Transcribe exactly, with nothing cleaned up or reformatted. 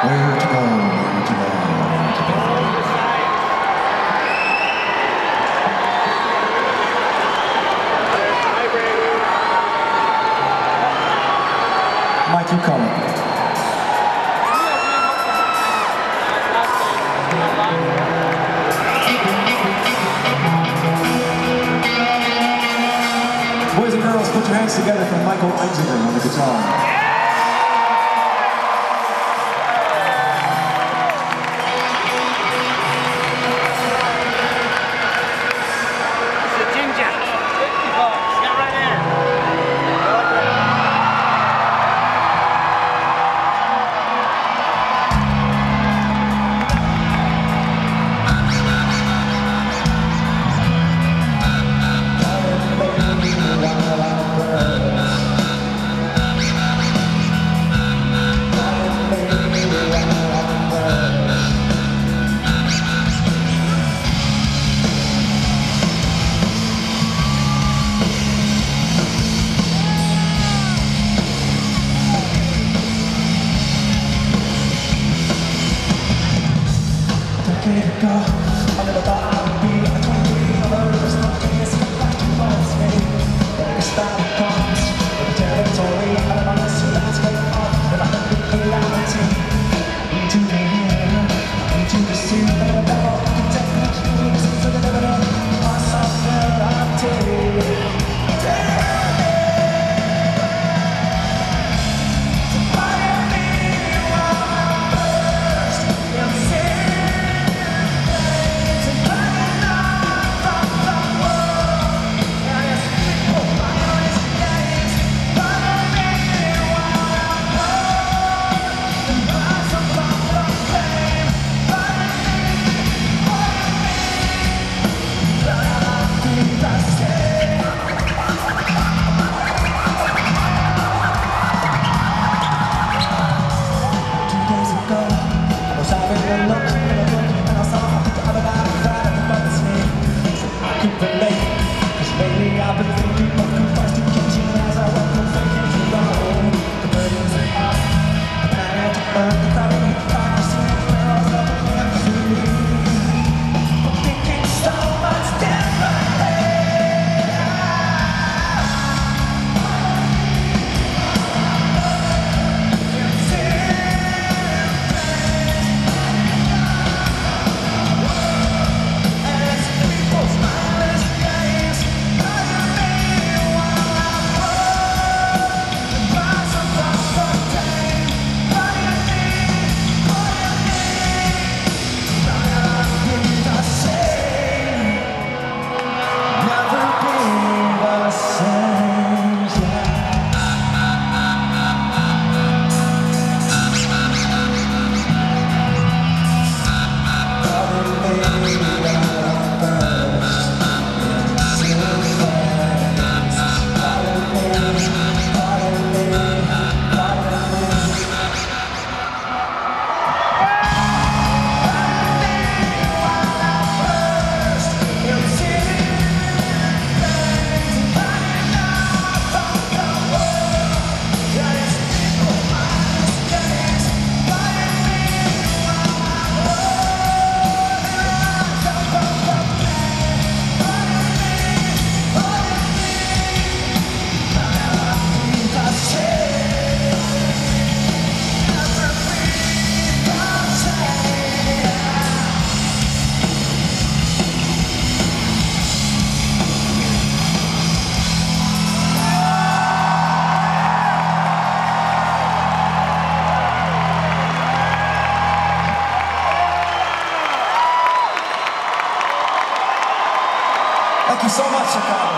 Where to go, where to go, where to go. Mike, you coming. Boys and girls, put your hands together for Michael Einziger on the guitar. I never thought I would be a twenty-three, although there was no chance to flash two balls me. But I style comes with the territory out of my list, so that's way off. If I could be reality, into the air, into the sea, but I never can take much moves into the never myself there I'll take. I've been thinking of confessed to kitchen as I walk on faking to roll. The burdens are hot, and I had to burn the crowd in the fire. See the barrels of the empty. I'm thinking so much differently. And it's people's mindless games. Thank you so much, Chicago.